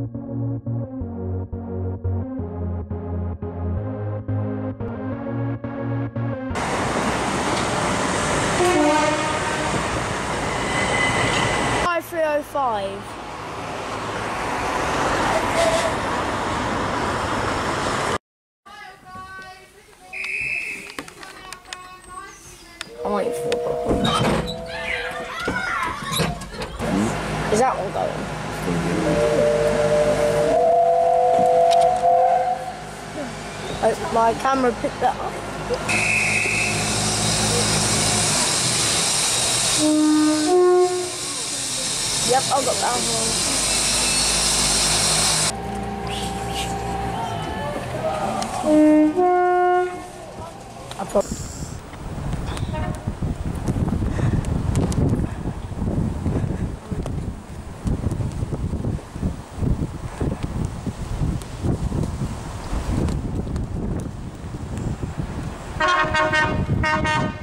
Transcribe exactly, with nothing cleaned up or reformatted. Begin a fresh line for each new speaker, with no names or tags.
three oh five. I'm waiting for the bubble. Is that all going? Oh, my camera picked that up. Yep, I got that one. I probably. Thank you.